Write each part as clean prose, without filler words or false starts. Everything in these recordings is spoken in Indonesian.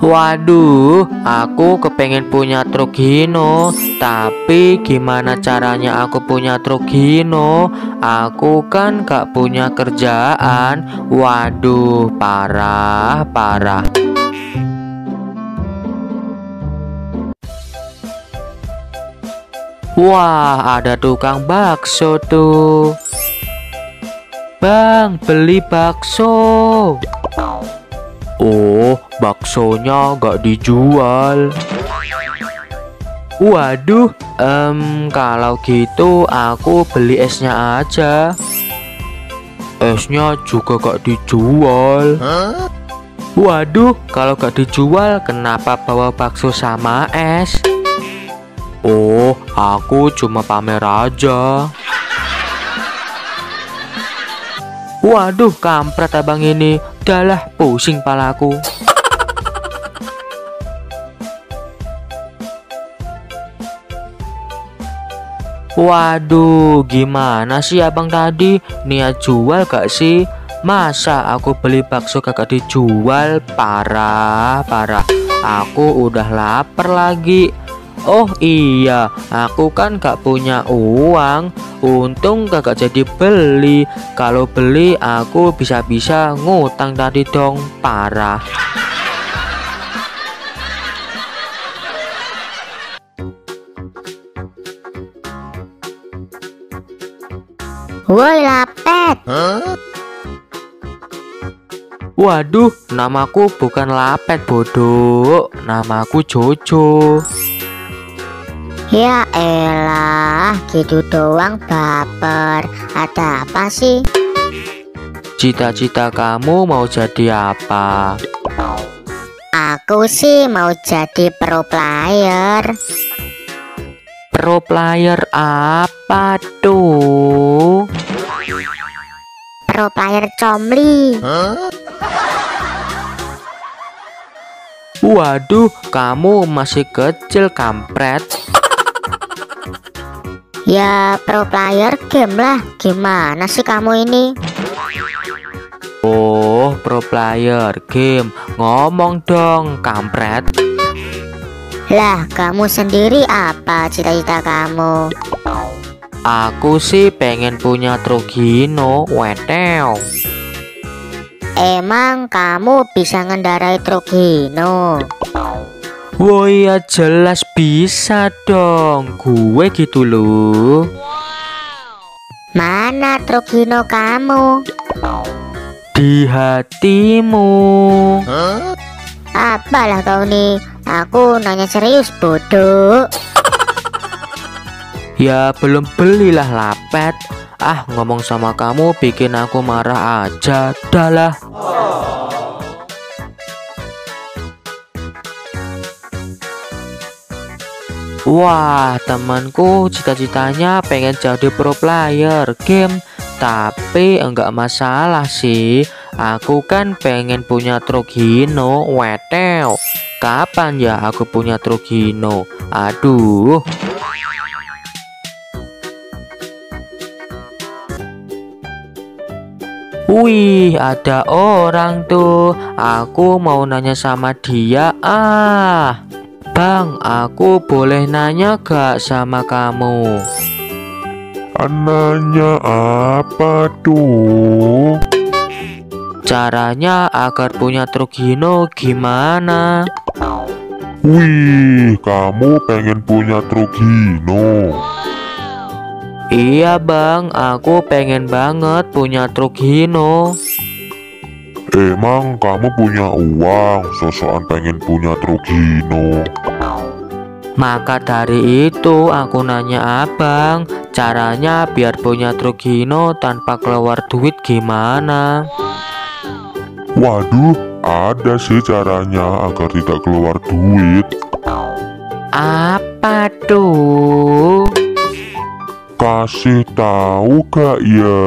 Waduh, aku kepengen punya truk Hino. Tapi gimana caranya aku punya truk Hino? Aku kan gak punya kerjaan. Waduh, parah, parah. Wah, ada tukang bakso tuh. Bang, beli bakso. Oh, baksonya nggak dijual. Waduh, kalau gitu aku beli esnya aja. Esnya juga gak dijual. Waduh, kalau gak dijual, kenapa bawa bakso sama es? Oh, aku cuma pamer aja. Waduh, kampret abang ini. Dalah, pusing palaku. Waduh, gimana sih abang tadi? Niat jual gak sih? Masa aku beli bakso kagak dijual? Parah, parah. Aku udah lapar lagi. Oh iya, aku kan gak punya uang. Untung kagak jadi beli. Kalau beli aku bisa-bisa ngutang tadi dong. Parah. Woi Lapet. Waduh, namaku bukan Lapet bodoh. Namaku Jojo. Ya elah, gitu doang baper. Ada apa sih? Cita-cita kamu mau jadi apa? Aku sih mau jadi pro player. Pro player apa tuh? Pro player comli. Waduh, kamu masih kecil kampret. Ya pro player game lah. Gimana sih kamu ini? Oh, pro player game. Ngomong dong, kampret. Lah kamu sendiri apa cita-cita kamu? Aku sih pengen punya truk Hino, wetew. Emang kamu bisa ngendarai truk Hino? Wah ya jelas bisa dong. Gue gitu loh. Mana truk Hino kamu? Di hatimu. Apalah kau nih? Aku nanya serius bodoh. Ya belum belilah Lapet. Ah, ngomong sama kamu bikin aku marah aja. Dalah. Wah, temanku cita-citanya pengen jadi pro player game. Tapi enggak masalah sih. Aku kan pengen punya truk Hino, wetew. Kapan ya aku punya truk Hino? Aduh. Wih, ada orang tuh. Aku mau nanya sama dia. Bang, aku boleh nanya gak sama kamu? Nanya apa tuh? Caranya agar punya truk Hino gimana? Wih, kamu pengen punya truk Hino? Iya bang, aku pengen banget punya truk Hino. Emang kamu punya uang, sosokan pengen punya truk Hino? Maka dari itu aku nanya abang, caranya biar punya truk Hino tanpa keluar duit gimana? Waduh, ada sih caranya agar tidak keluar duit. Apa tuh? Kasih tahu gak ya?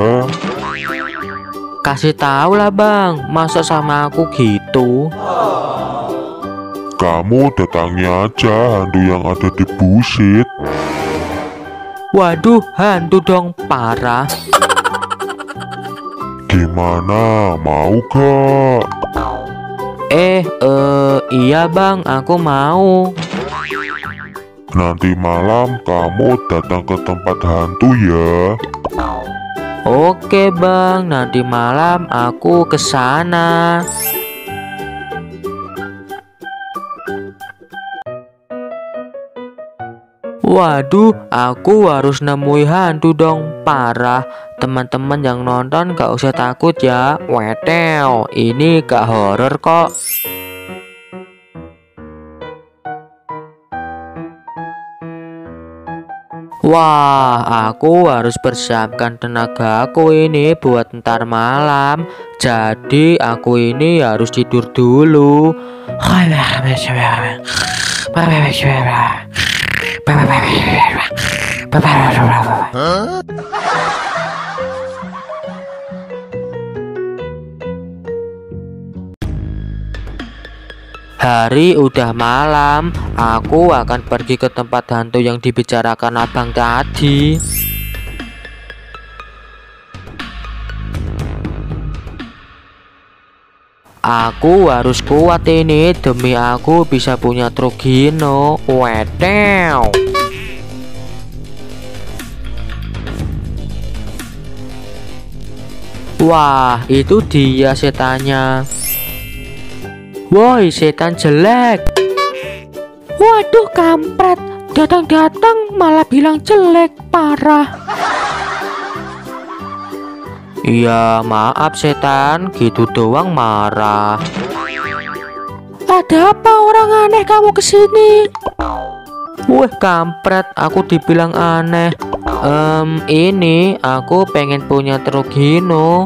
Kasih tahu lah bang, masa sama aku gitu? Kamu datangi aja hantu yang ada di busit. Waduh, hantu dong, parah. Gimana, mau gak? Iya bang, aku mau. Nanti malam kamu datang ke tempat hantu ya. Oke bang, nanti malam aku ke sana. Waduh, aku harus nemui hantu dong. Parah. Teman-teman yang nonton gak usah takut ya. Wetel, ini gak horor kok. Wah, aku harus persiapkan tenagaku ini buat ntar malam. Jadi aku ini harus tidur dulu. Hari udah malam, aku akan pergi ke tempat hantu yang dibicarakan abang tadi. Aku harus kuat ini demi aku bisa punya truk Gino. Wedew. Wah, itu dia setannya. Woi, setan jelek. Waduh, kampret. Datang-datang malah bilang jelek. Parah. Iya, maaf setan. Gitu doang marah. Ada apa orang aneh kamu kesini? Wah, kampret. Aku dibilang aneh. Ini aku pengen punya truk Gino.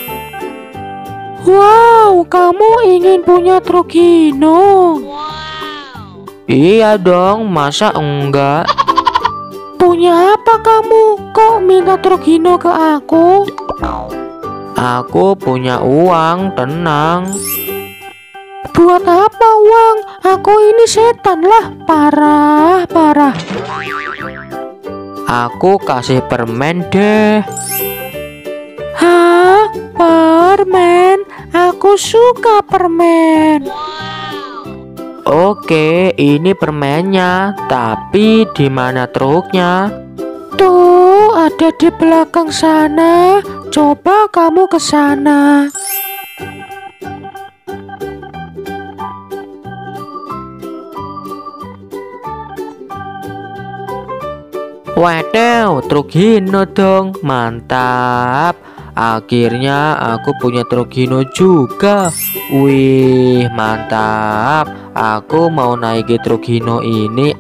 Wow, kamu ingin punya truk Gino? Iya dong, masa enggak? Punya apa kamu? Kok minta truk Gino ke aku? Aku punya uang, tenang. Buat apa uang? Aku ini setan lah, parah. Aku kasih permen deh. Hah? Permen? Aku suka permen. Oke, ini permennya. Tapi di mana truknya? Tuh, ada di belakang sana. Coba kamu ke sana. Waduh, truk Gino dong. Mantap. Akhirnya aku punya truk Gino juga. Wih, mantap. Aku mau naiki truk Gino ini.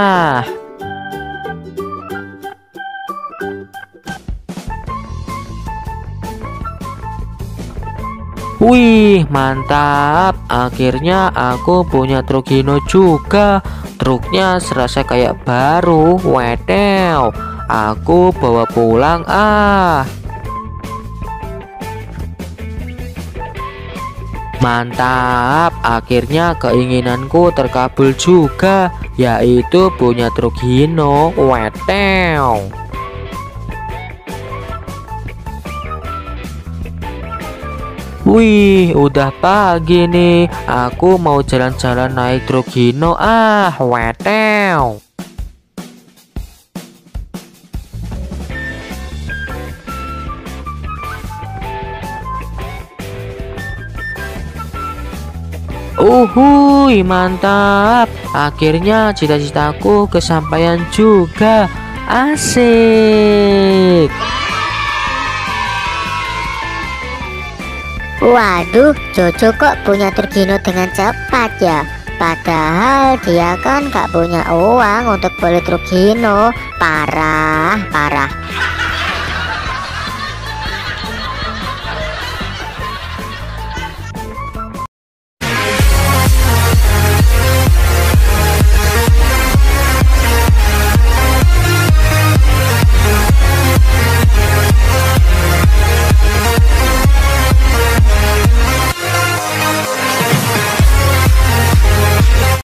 Wih, mantap. Akhirnya aku punya truk Gino juga. Truknya serasa kayak baru. Wedew. Aku bawa pulang. Mantap, akhirnya keinginanku terkabul juga, yaitu punya truk Gino. Wedew. Wih, udah pagi nih. Aku mau jalan-jalan naik truk Gino. Wedew. Uhuy, mantap. Akhirnya cita-citaku kesampaian juga. Asik. Waduh, Jojo kok punya truk Gino dengan cepat ya? Padahal dia kan gak punya uang untuk beli truk Gino. Parah.